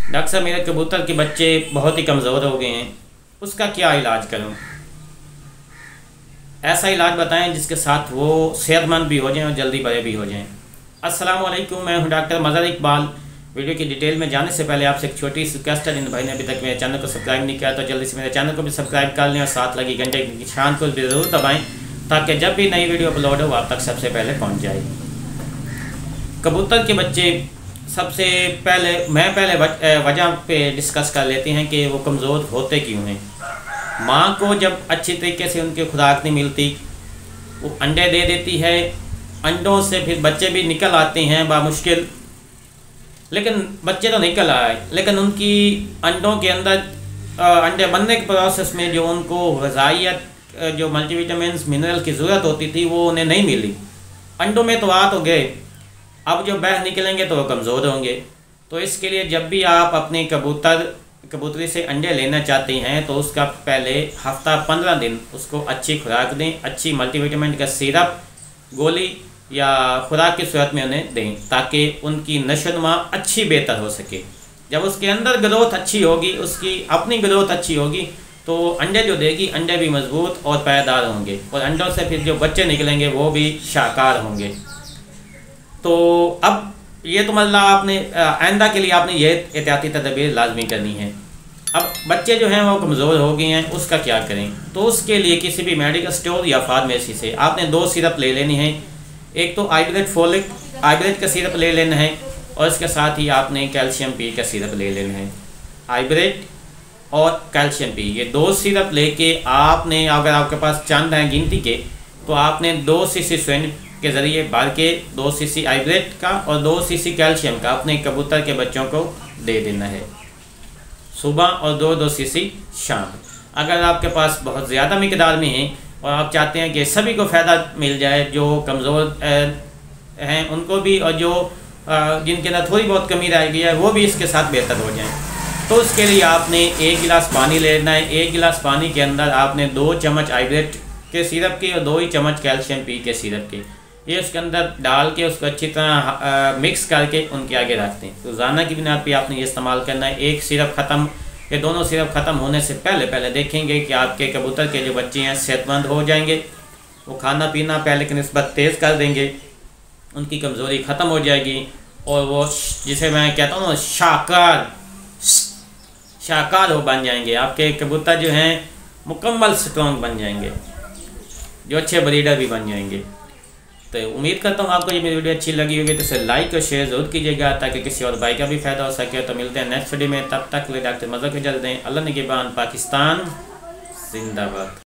Doctor साहब मेरे कबूतर के बच्चे बहुत ही कमज़ोर हो गए हैं, उसका क्या इलाज करूं? ऐसा इलाज बताएं जिसके साथ वो सेहतमंद भी हो जाएं और जल्दी बड़े भी हो जाएं। अस्सलाम वालेकुम, मैं हूं डॉक्टर मज़हर इकबाल। वीडियो की डिटेल में जाने से पहले आपसे एक छोटी सी रिक्वेस्ट है, जिन भाई ने अभी तक मेरे चैनल को सब्सक्राइब नहीं किया तो जल्दी से मेरे चैनल को भी सब्सक्राइब कर लें और साथ लगी घंटे के निशान को भी ज़रूर दबाएँ ताकि जब भी नई वीडियो अपलोड हो आप तक सबसे पहले पहुँच जाए। कबूतर के बच्चे सबसे पहले वजह पे डिस्कस कर लेते हैं कि वो कमज़ोर होते क्यों हैं। माँ को जब अच्छी तरीके से उनकी खुराक नहीं मिलती, वो अंडे दे देती है, अंडों से फिर बच्चे भी निकल आते हैं बामुश्किल, लेकिन बच्चे तो निकल आए लेकिन उनकी अंडों के अंदर अंडे बनने के प्रोसेस में जो उनको ग़िज़ाइयत जो मल्टीविटामिन्स मिनरल की ज़रूरत होती थी वो उन्हें नहीं मिली। अंडों में तो आ तो गए, अब जो बाहर निकलेंगे तो वो कमज़ोर होंगे। तो इसके लिए जब भी आप अपनी कबूतरी से अंडे लेना चाहते हैं तो उसका पहले हफ्ता 15 दिन उसको अच्छी खुराक दें, अच्छी मल्टीविटामिन का सिरप गोली या खुराक की सूरत में उन्हें दें ताकि उनकी नशोनुमा अच्छी बेहतर हो सके। जब उसके अंदर ग्रोथ अच्छी होगी, उसकी अपनी ग्रोथ अच्छी होगी तो अंडे जो देगी अंडे भी मजबूत और पायदार होंगे और अंडों से फिर जो बच्चे निकलेंगे वो भी शाकार होंगे। तो अब ये तो मतलब आपने आइंदा के लिए आपने ये एहतियाती तदबीर लाजमी करनी है। अब बच्चे जो हैं वो कमज़ोर हो गए हैं, उसका क्या करें? तो उसके लिए किसी भी मेडिकल स्टोर या फार्मेसी से आपने 2 सिरप ले लेनी है। एक तो आइब्रेट का सिरप ले लेना है और इसके साथ ही आपने कैल्शियम पी का सिरप ले लेना है। आइब्रेट और कैल्शियम पी, ये 2 सिरप लेके आपने, अगर आपके पास चंद हैं गिनती के, तो आपने 2 सीसी स्वेन के ज़रिए भर के 2 सीसी आइब्रेट का और 2 सीसी कैल्शियम का अपने कबूतर के बच्चों को दे देना है सुबह और 2-2 सीसी शाम। अगर आपके पास बहुत ज़्यादा मिकदार में है और आप चाहते हैं कि सभी को फ़ायदा मिल जाए, जो कमज़ोर हैं उनको भी और जो जिनके अंदर थोड़ी बहुत कमी रह गई है वो भी इसके साथ बेहतर हो जाएं, तो उसके लिए आपने 1 गिलास पानी लेना है। 1 गिलास पानी के अंदर आपने 2 चम्मच आइब्रेट के सिरप के और 2 ही चम्मच कैल्शियम पी के सिरप के, ये उसके अंदर डाल के उसको अच्छी तरह मिक्स करके उनके आगे रखते हैं। रोज़ाना की बुनियाद पे आपने ये इस्तेमाल करना है। एक सिरप ख़त्म, ये दोनों सिरप ख़त्म होने से पहले देखेंगे कि आपके कबूतर के जो बच्चे हैं सेहतमंद हो जाएंगे, वो खाना पीना पहले की निस्बत तेज़ कर देंगे, उनकी कमज़ोरी ख़त्म हो जाएगी और वो जिसे मैं कहता हूँ शाकार हो बन जाएंगे। आपके कबूतर जो हैं मुकम्मल स्ट्रॉन्ग बन जाएंगे, जो अच्छे ब्रीडर भी बन जाएंगे। तो उम्मीद करता हूँ आपको ये मेरी वीडियो अच्छी लगी होगी, तो इसे लाइक और शेयर ज़रूर कीजिएगा ताकि किसी और भाई का भी फ़ायदा हो सके। तो मिलते हैं नेक्स्ट वीडियो में, तब तक ले डॉक्टर मज़हर को इजाज़त दें। अल्लाह निगहबान, पाकिस्तान जिंदाबाद।